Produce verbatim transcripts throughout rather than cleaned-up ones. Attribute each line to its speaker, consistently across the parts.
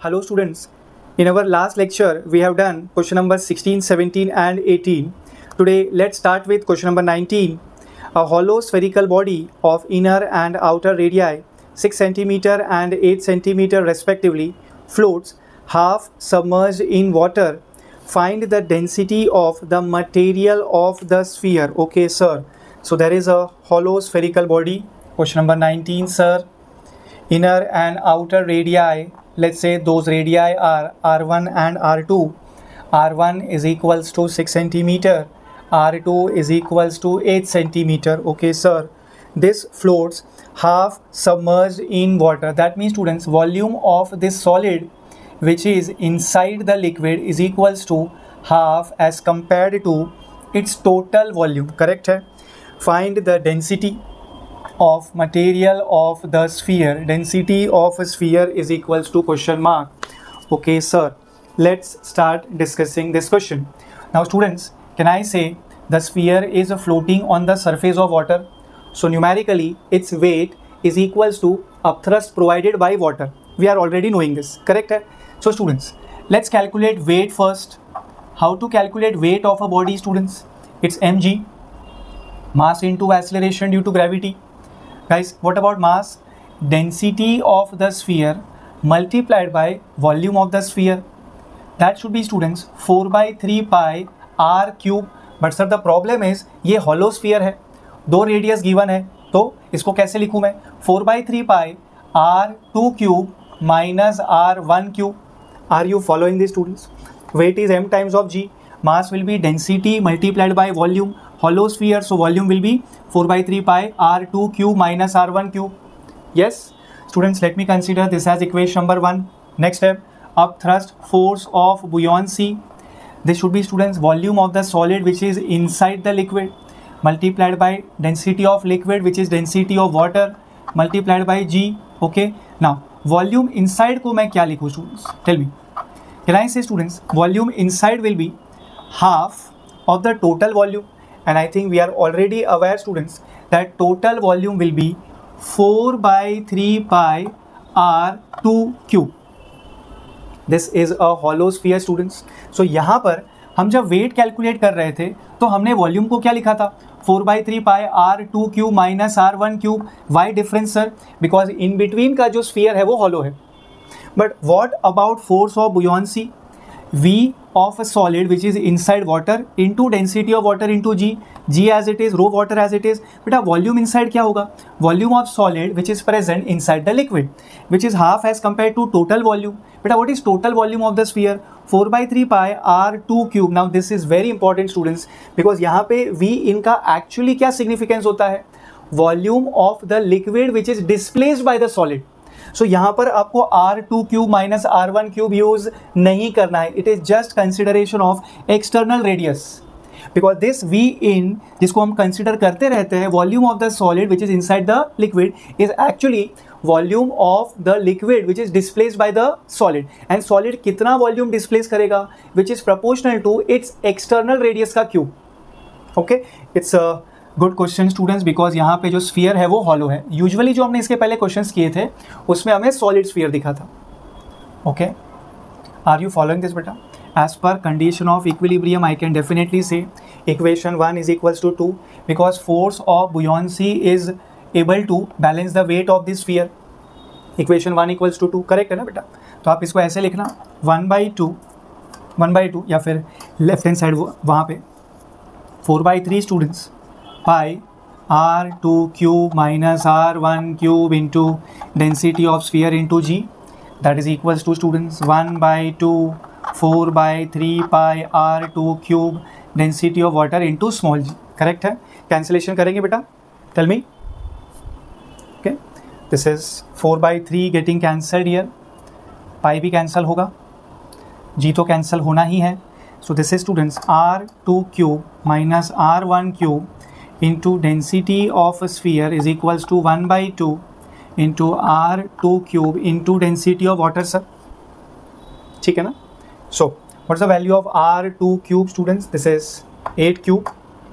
Speaker 1: Hello students, in our last lecture we have done question number sixteen, seventeen and eighteen. Today let's start with question number nineteen. A hollow spherical body of inner and outer radii six centimeter and eight centimeter respectively floats half submerged in water. Find the density of the material of the sphere. Okay sir, so there is a hollow spherical body. Question number nineteen sir. Inner and outer radii, let's say those radii are R one and R two. R one is equals to six centimeter, R two is equals to eight centimeter. Okay sir, this floats half submerged in water. That means students, volume of this solid which is inside the liquid is equals to half as compared to its total volume. Correct hai? Find the density of material of the sphere. Density of a sphere is equals to question mark. Okay sir, let's start discussing this question. Now students, can I say the sphere is floating on the surface of water? So numerically its weight is equals to upthrust provided by water. We are already knowing this. Correct? So students, let's calculate weight first. How to calculate weight of a body students? It's mg, mass into acceleration due to gravity. Guys, what about mass? Density of the sphere multiplied by volume of the sphere. That should be students four by three pi r cube. But sir the problem is ये hollow sphere है, दो radius given है, तो इसको कैसे लिखूँ मैं? four by three pi r two cube minus r one cube. Are you following this students? Weight is m times of g. Mass will be density multiplied by volume. Hollow sphere, so volume will be four by three pi r two cube minus r one cube. Yes students, let me consider this as equation number one. Next step, upthrust force of buoyancy. This should be students volume of the solid which is inside the liquid multiplied by density of liquid which is density of water multiplied by g. Okay, now volume inside को मैं क्या लिखूँ students? Tell me. Can I say students volume inside will be half of the total volume, and I think we are already aware students that total volume will be four by three pi r two cube. This is a hollow sphere students. So यहाँ पर हम जब weight calculate कर रहे थे तो हमने volume को क्या लिखा था? four by three pi r two cube minus r one cube. Why difference sir? Because in between का जो sphere है वो hollow है. But what about force of buoyancy? V of a solid which is inside water into density of water into g. G as it is, rho water as it is. बेटा volume inside क्या होगा? Volume of solid which is present inside the liquid, which is half as compared to total volume. बेटा what is total volume of the sphere? four by three pi r two cube. Now this is very important students because यहाँ पे V इनका actually क्या significance होता है? Volume of the liquid which is displaced by the solid. So so, यहाँ पर आपको R two cube minus R one cube use नहीं करना है. It is just consideration of external radius because this we in जिसको हम consider करते रहते हैं volume of the solid which is inside the liquid is actually volume of the liquid which is displaced by the solid. And solid कितना volume displace करेगा which is proportional to its external radius का cube. Okay, it's good question students because यहाँ पे जो sphere है वो hollow है. Usually जो हमने इसके पहले क्वेश्चंस किए थे उसमें हमें सॉलिड स्फीयर दिखा था. Okay, are you following this बेटा? As per condition of equilibrium I can definitely say equation one is equals to two because force of buoyancy is able to balance the weight of this sphere. Equation one equals to two correct है ना बेटा? तो आप इसको ऐसे लिखना one by two one by two या फिर लेफ्ट हैंड साइड वहाँ पे four by three students pi r two cube minus r one cube into density of sphere into g. That is equals to students one by two four by three pi r two cube density of water into small g. Correct है? Cancellation करेंगे बेटा? Tell me. Okay. This is four by three getting cancelled here. Pi भी cancel होगा. g तो cancel होना ही है. So this is students r two cube minus r one cube into density of a sphere is equals to one by two into r two cube into density of water sir. ठीक है ना? So what's the value of r two cube students? This is eight cube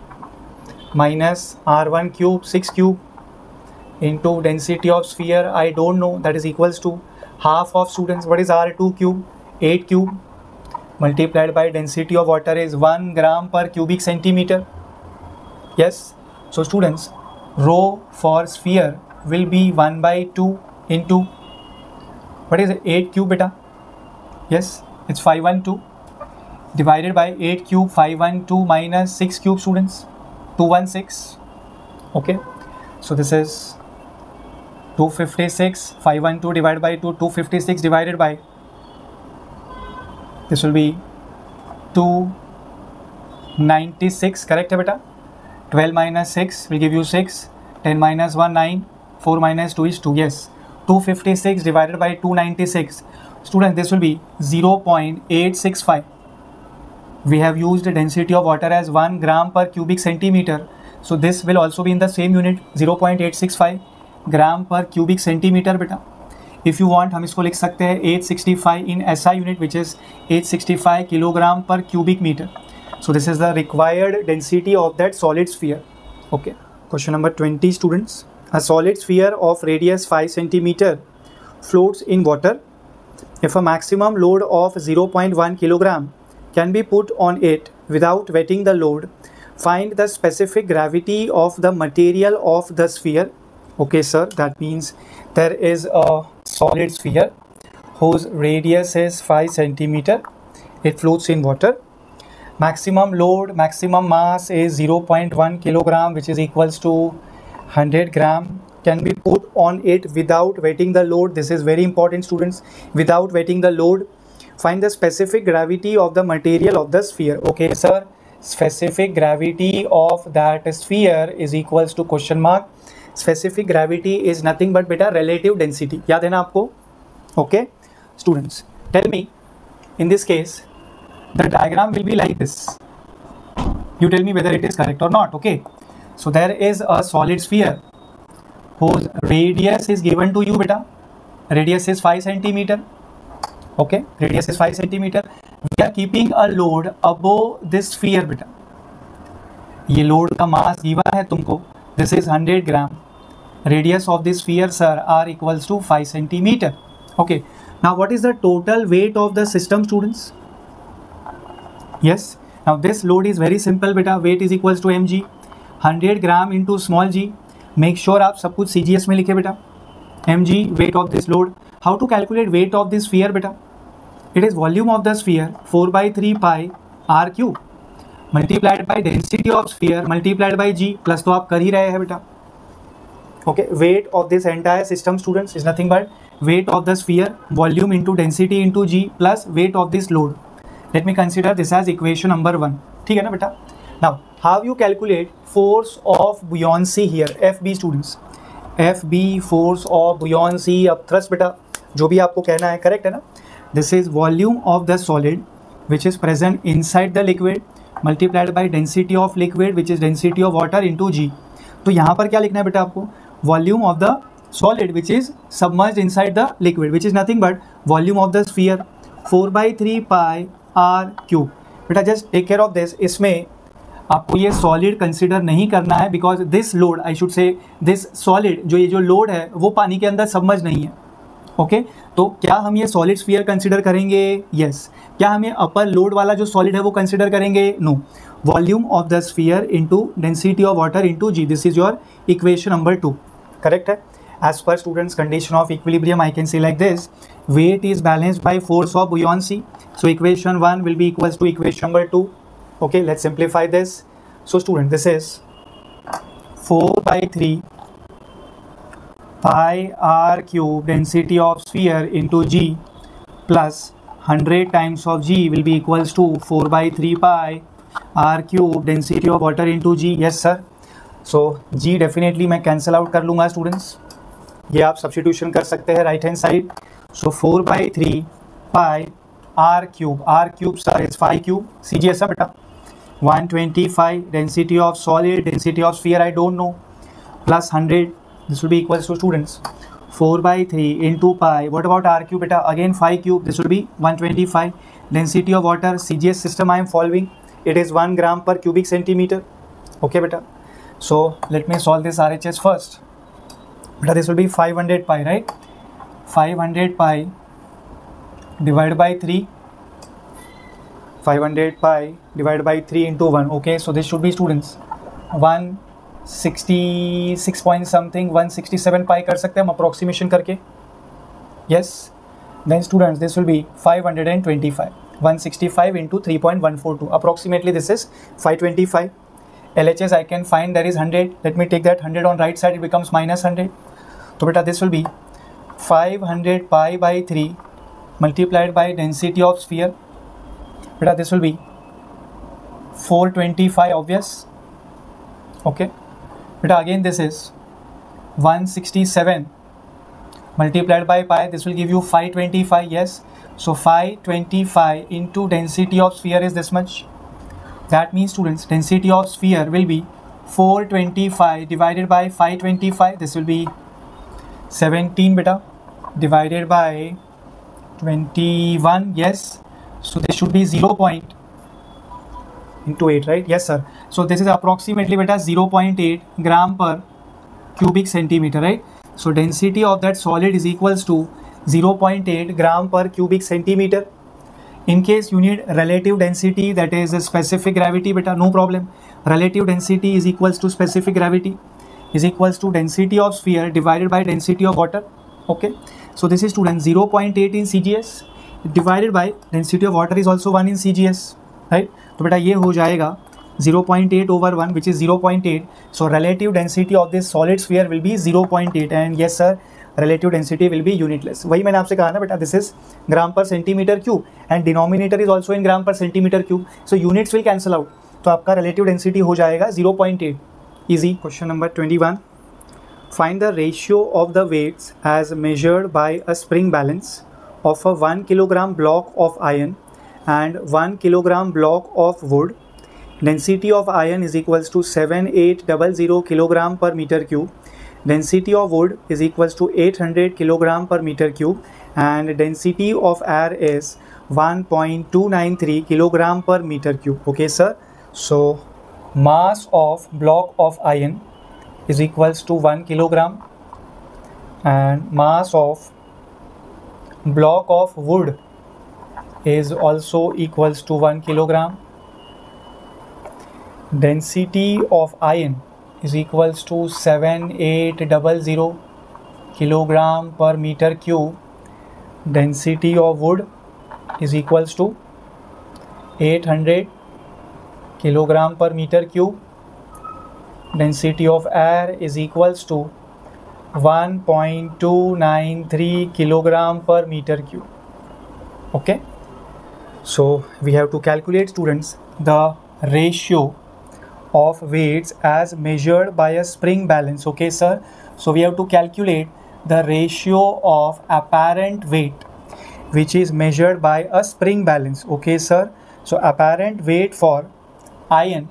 Speaker 1: minus r one cube six cube into density of sphere I don't know, that is equals to half of students, what is R two cube? eight cube multiplied by density of water is one gram per cubic centimeter. Yes, so students, rho for sphere will be one by two into, what is it, eight cube beta? Yes, it's five hundred twelve divided by eight cube, five hundred twelve minus six cube students, two hundred sixteen. Okay, so this is two hundred fifty-six, five hundred twelve divided by two, two hundred fifty-six divided by, this will be two hundred ninety-six, correct hai beta? twelve minus six will give you six, ten minus one, nine, four minus two is two, yes. two hundred fifty-six divided by two hundred ninety-six, students, this will be zero point eight six five. We have used the density of water as one gram per cubic centimeter, so this will also be in the same unit, zero point eight six five gram per cubic centimeter beta. If you want, हम इसको लिख सकते हैं eight sixty-five in S I unit, which is eight sixty-five kilogram per cubic meter. So this is the required density of that solid sphere. Okay, question number twenty, students. A solid sphere of radius five centimeter floats in water. If a maximum load of zero point one kilogram can be put on it without wetting the load, find the specific gravity of the material of the sphere. Okay sir, that means there is a solid sphere whose radius is five centimeter. It floats in water. Maximum load, maximum mass is zero point one kilogram, which is equals to one hundred gram, can be put on it without wetting the load. This is very important, students. Without wetting the load, find the specific gravity of the material of the sphere. Okay sir, specific gravity of that sphere is equals to question mark. Specific gravity is nothing but beta relative density. याद है ना आपको? Okay, students, tell me, in this case, the diagram will be like this. You tell me whether it is correct or not. Okay, so there is a solid sphere whose radius is given to you beta. Radius is five centimeter. Okay, radius is five centimeter. We are keeping a load above this sphere beta. ये load का mass given है तुमको. This is one hundred gram. Radius of this sphere, sir, are equals to five centimeter. Okay, now what is the total weight of the system, students? Yes, now this load is very simple beta. Weight is equals to mg. one hundred gram into small g. Make sure आप सब कुछ C G S में लिखे बेटा. mg, weight of this load. How to calculate weight of this sphere beta? It is volume of the sphere four by three pi r cube multiplied by density of sphere multiplied by g, plus तो आप कर ही रहे हैं बेटा. Okay, weight of this entire system, students, is nothing but weight of the sphere, volume into density into g, plus weight of this load. Let me consider this as equation number one. ठीक है ना बेटा? Now, how you calculate force of buoyancy here? F B, students. F B, force of buoyancy. अब thrust बेटा, जो भी आपको कहना है, correct है ना? This is volume of the solid which is present inside the liquid multiplied by density of liquid, which is density of water into g. तो यहाँ पर क्या लिखना है बेटा आपको? Volume of the solid which is submerged inside the liquid, which is nothing but volume of the sphere four by three pi r cube. बेटा just take care of this. इसमें आपको ये solid consider नहीं करना है, because this load, I should say this solid, जो ये जो load है वो पानी के अंदर submerged नहीं है. Okay okay? तो क्या हम ये सॉलिड स्फीयर कंसिडर करेंगे? Yes yes. क्या हम ये अपर लोड वाला जो सॉलिड है वो कंसिडर करेंगे? No. Volume of the sphere into density of water into g. This is your equation number two. Correct है? As per students condition of equilibrium I can say like this. Weight is balanced by force of buoyancy. So equation one will be equals to equation number two. Okay, let's simplify this. So student, this is four by three pi r cube density of sphere into g plus one hundred times of g will be equals to four by three pi r cube density of water into g. yes sir. so g definitely मैं cancel out कर लूँगा students. ये आप substitution कर सकते हैं right hand side. so four by three pi r cube, r cube sir is five cube. C G S है बेटा. one twenty-five density of solid, density of sphere I don't know, plus one hundred. This will be equals to, students, four by three into pi. What about r cube beta? Again five cube. This will be one twenty-five. Density of water, C G S system I am following. It is one gram per cubic centimeter. Okay beta. So let me solve this R H S first. Beta, this will be five hundred pi, right? five hundred pi divided by three, five hundred pi divided by three into one. Okay, so this should be students one sixty-six point something, one sixty-seven pi कर सकते हैं हम approximation करके. Yes, then students this will be five hundred twenty-five, one sixty-five into three point one four two, approximately this is five twenty-five. L H S I can find, there is one hundred. Let me take that one hundred on right side, it becomes minus one hundred. So beta this will be five hundred pi by three multiplied by density of sphere. Beta this will be four twenty-five, obvious. Okay, beta again this is one sixty-seven multiplied by pi, this will give you five twenty-five. Yes, so five twenty-five into density of sphere is this much. That means students, density of sphere will be four twenty-five divided by five twenty-five. This will be seventeen beta divided by twenty-one. Yes, so this should be zero point into eight, right? Yes sir. So this is approximately beta zero point eight gram per cubic centimeter, right? So density of that solid is equals to zero point eight gram per cubic centimeter. In case you need relative density, that is a specific gravity beta, no problem. Relative density is equals to specific gravity is equals to density of sphere divided by density of water. Okay, so this is students zero point eight in C G S divided by density of water is also one in C G S, right? तो बेटा ये हो जाएगा zero point eight over one, which is zero point eight. So relative density of this solid sphere will be zero point eight, and yes sir, relative density will be unitless. वही मैंने आपसे कहा ना बेटा, this is gram per centimeter cube and denominator is also in gram per centimeter cube, so units will cancel out. तो आपका relative density हो जाएगा zero point eight. Easy. Question number twenty-one. Find the ratio of the weights as measured by a spring balance of a one kilogram block of iron and one kilogram block of wood. Density of iron is equals to seven eight zero zero kilogram per meter cube. Density of wood is equals to eight hundred kilogram per meter cube, and density of air is one point two nine three kilogram per meter cube. Okay sir, so mass of block of iron is equals to one kilogram and mass of block of wood is also equals to one kilogram. Density of iron is equals to seven eight zero zero kilogram per meter cube. Density of wood is equals to eight hundred kilogram per meter cube. Density of air is equals to one point two nine three kilogram per meter cube. Okay, so we have to calculate students the ratio of weights as measured by a spring balance. Okay sir, so we have to calculate the ratio of apparent weight which is measured by a spring balance. Okay sir, so apparent weight for iron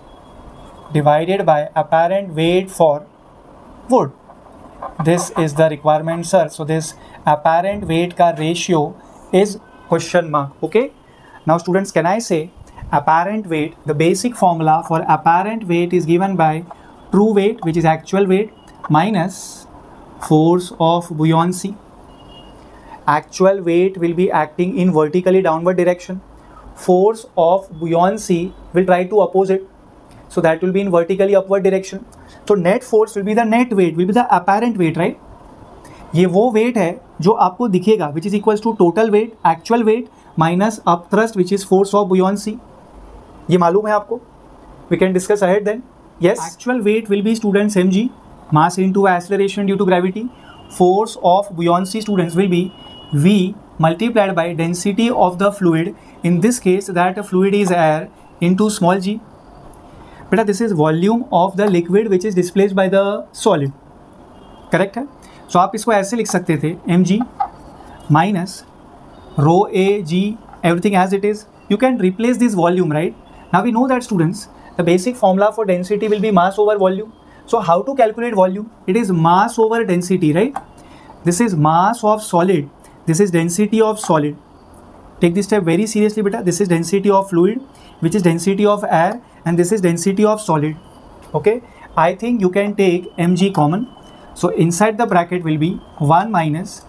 Speaker 1: divided by apparent weight for wood, this is the requirement sir. So this apparent weight ka ratio is question mark. Okay, now students, can I say apparent weight, the basic formula for apparent weight is given by true weight, which is actual weight, minus force of buoyancy. Actual weight will be acting in vertically downward direction. Force of buoyancy will try to oppose it, so that will be in vertically upward direction. So net force will be the net weight, will be the apparent weight, right? ये वो weight है जो आपको दिखेगा, which is equals to total weight, actual weight minus upthrust, which is force of buoyancy. ये मालूम है आपको? We can discuss ahead then. Yes, actual weight will be students mg, mass into acceleration due to gravity. Force of buoyancy students will be v multiplied by density of the fluid. In this case, that fluid is air into small g. बेटा this is volume of the liquid which is displaced by the solid. Correct है? So आप इसको ऐसे लिख सकते थे mg minus rho a g, everything as it is. You can replace this volume, right? Now we know that students, the basic formula for density will be mass over volume. So how to calculate volume? It is mass over density, right? This is mass of solid. This is density of solid. Take this step very seriously, beta. This is density of fluid, which is density of air, and this is density of solid. Okay, I think you can take mg common. So inside the bracket will be one minus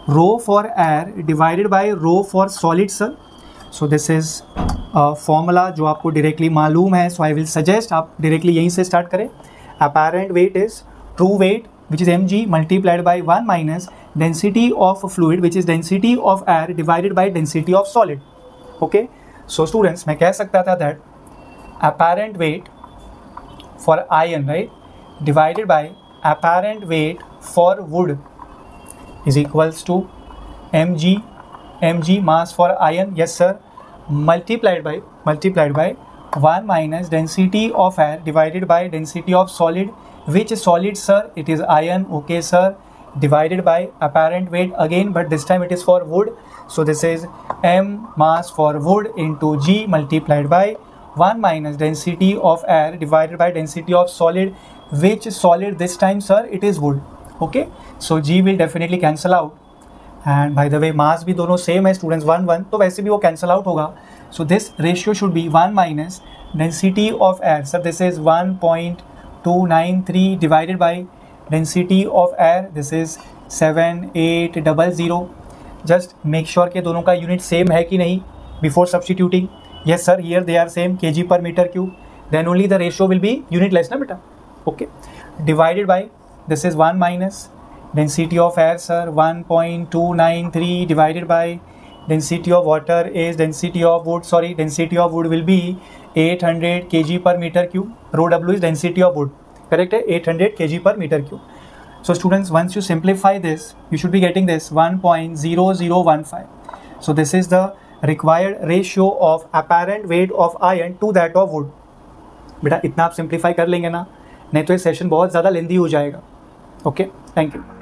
Speaker 1: rho for air divided by rho for solid sir. So this is formula जो आपको directly मालूम है, so I will suggest आप directly यहीं से start करें. Apparent weight is true weight which is mg multiplied by one minus density of fluid which is density of air divided by density of solid. Okay, so students मैं कह सकता था that apparent weight for iron, right, divided by apparent weight for wood is equals to mg mg mass for iron, yes sir, multiplied by multiplied by one minus density of air divided by density of solid. Which solid sir? It is iron. Okay sir, divided by apparent weight again, but this time it is for wood, so this is m mass for wood into g multiplied by one minus density of air divided by density of solid. Which solid this time sir? It is wood. Okay, so g will definitely cancel out, and by the way mass भी दोनों same है students, one one, तो वैसे भी वो cancel out होगा. So this ratio should be one minus density of air sir, this is one point two nine three divided by density of air, this is seven eight zero zero. just make sure कि दोनों का unit same है कि नहीं before substituting. yes sir, here they are same, kg per meter cube, then only the ratio will be unitless ना बेटा. okay, divided by this is one minus density of air sir, one point two nine three divided by density of water is density of wood, sorry, density of wood will be eight hundred kg per meter cube. Rho W is density of wood, correct है, eight hundred kg per meter cube. So students, once you simplify this, you should be getting this one point zero zero one five. So this is the required ratio of apparent weight of iron to that of wood. बेटा इतना आप simplify कर लेंगे ना, नहीं तो ये session बहुत ज़्यादा लेंदी हो जाएगा. Okay, thank you.